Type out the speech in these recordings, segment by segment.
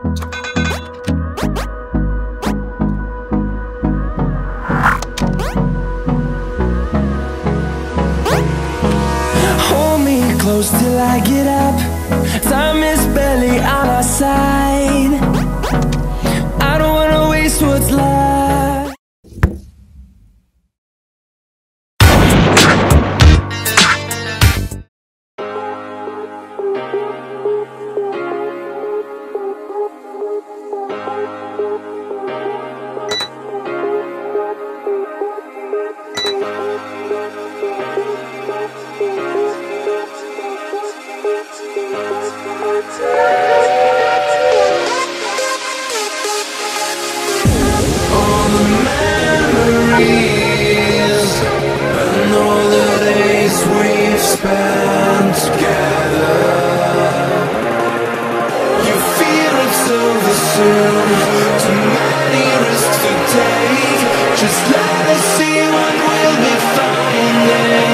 Hold me close till I get up. Time is barely on our side. I don't wanna waste what's left. All the memories and all the days we've spent together. You fear it's over soon. Too many risks to take. Just let us see what we'll be finding.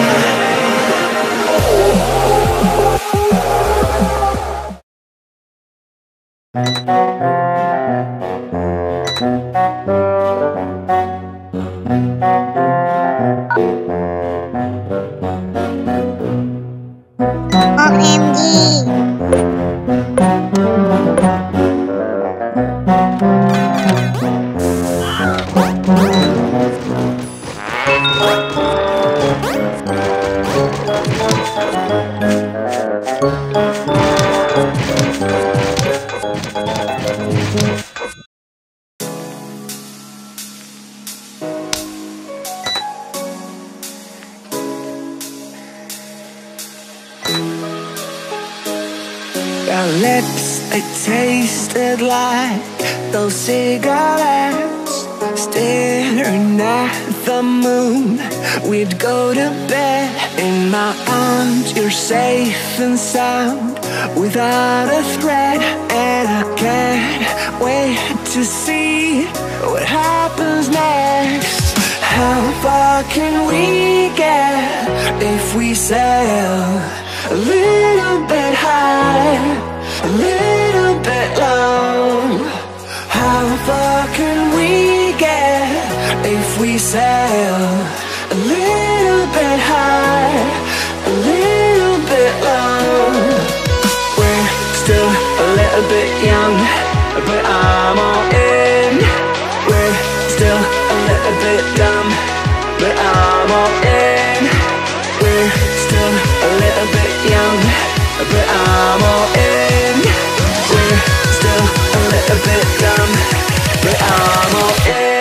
OMG. Our lips, they tasted like those cigarettes. Staring at the moon, we'd go to bed. In my arms, you're safe and sound, without a threat. And I can't wait to see what happens next. How far can we get if we sail a little bit high, a little bit low? How far can we get if we sail a little bit high, a little bit low? We're still a little bit young, but I'm all in. We're still a little bit dumb, but I'm all in. We're still a little bit young, but I'm all in. We're still a little bit dumb, but I'm all in.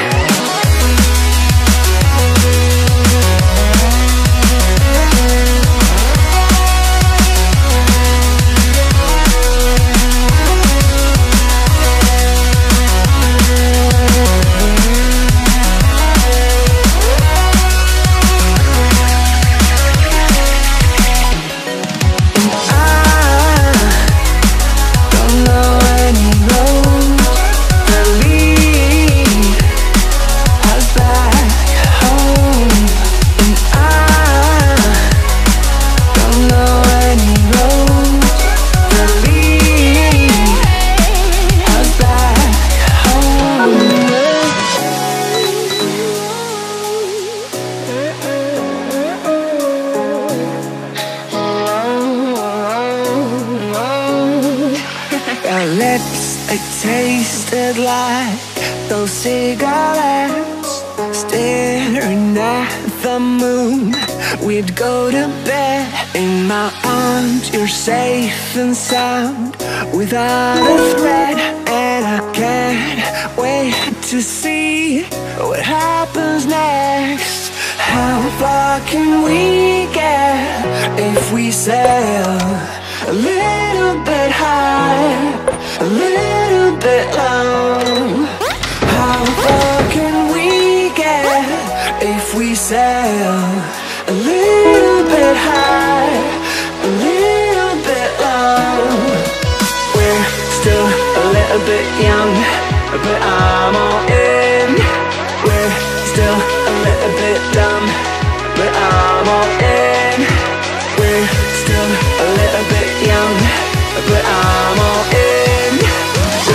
Our lips, they tasted like those cigarettes. Staring at the moon, we'd go to bed. In my arms, you're safe and sound, without a threat. And I can't wait to see what happens next. How far can we get if we sail a little bit high, a little bit low? How far can we get if we sail a little bit high, a little bit low? We're still a little bit young, but I'm all in. We're still a little bit dumb, but I'm all in. We're still a little bit young, but I'm all in.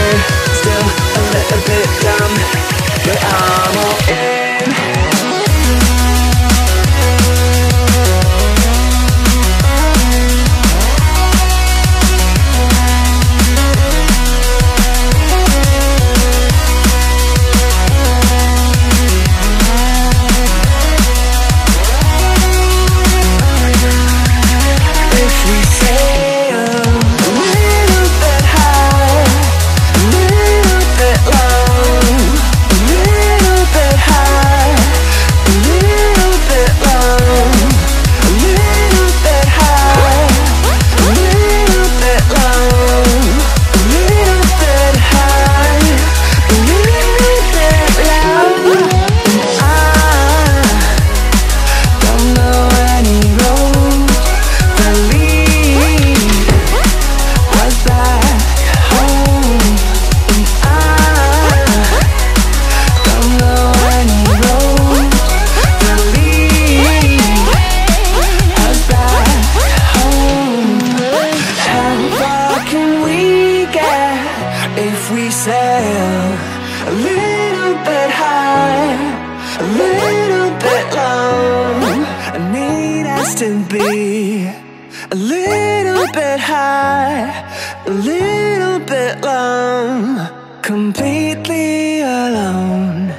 sail a little bit high, a little bit long. I need us to be a little bit high, a little bit long, completely alone.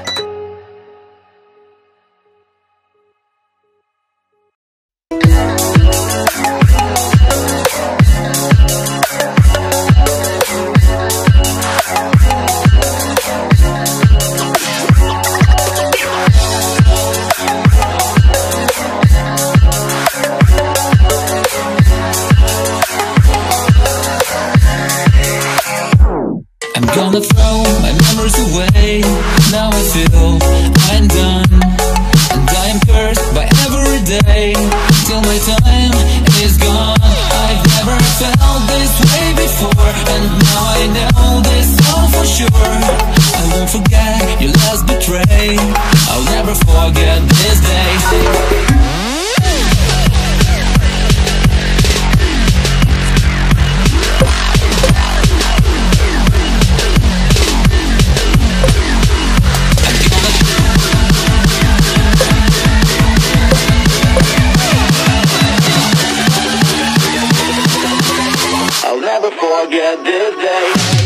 Gonna throw my memories away. Now I feel I'm done, and I am cursed by every day till my time is gone. I've never felt this way before, and now I know this all for sure. I won't forget your last betray. I'll never forget this day. Never forget this day.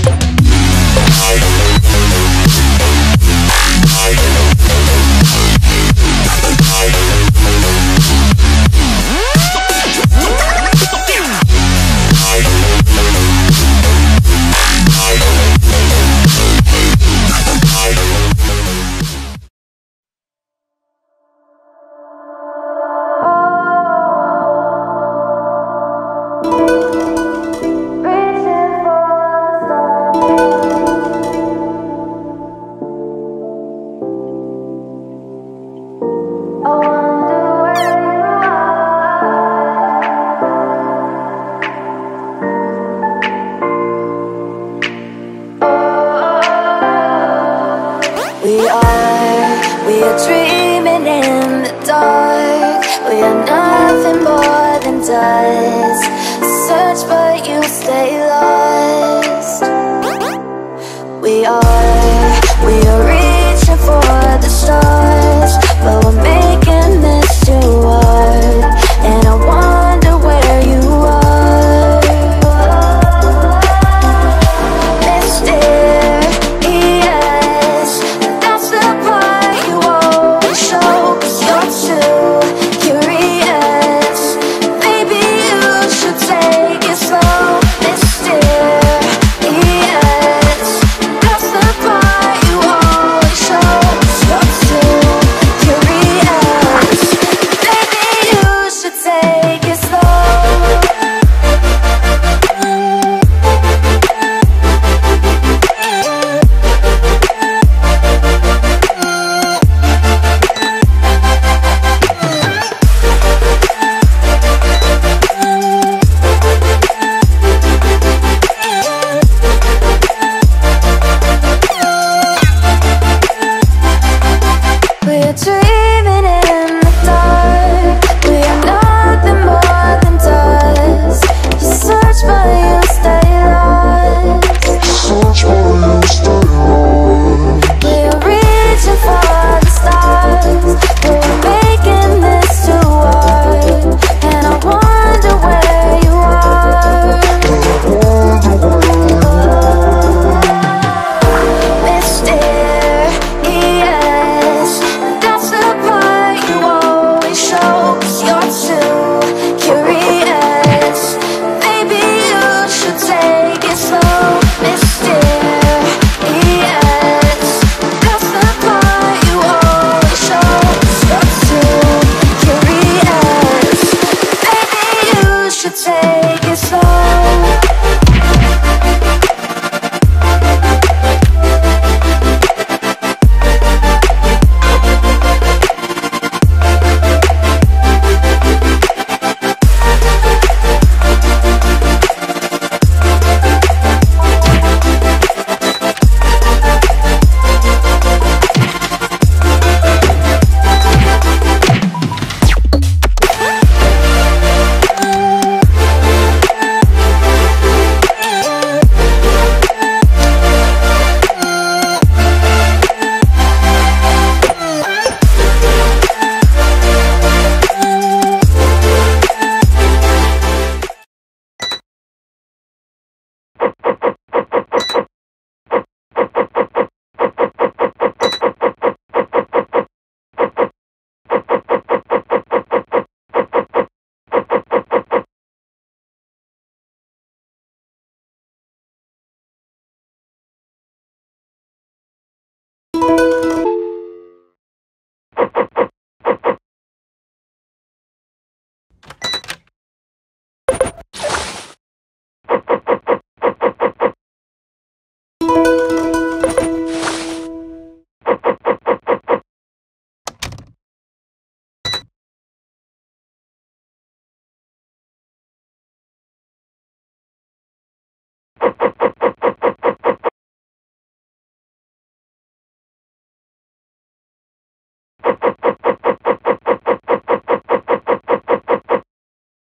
We are dreaming in the dark. We are nothing more than dust. Search but you stay lost. We are reaching for the stars, but we're making this too hard. And I wonder where you are, mysterious. That's the part you always show, 'cause you're too curious. Maybe you should take it slow.